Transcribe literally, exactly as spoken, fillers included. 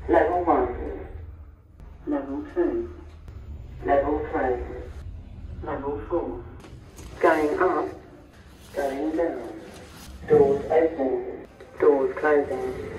Level one. Level two. Level three. Level four. Going up. Going down. Doors open. Doors closing.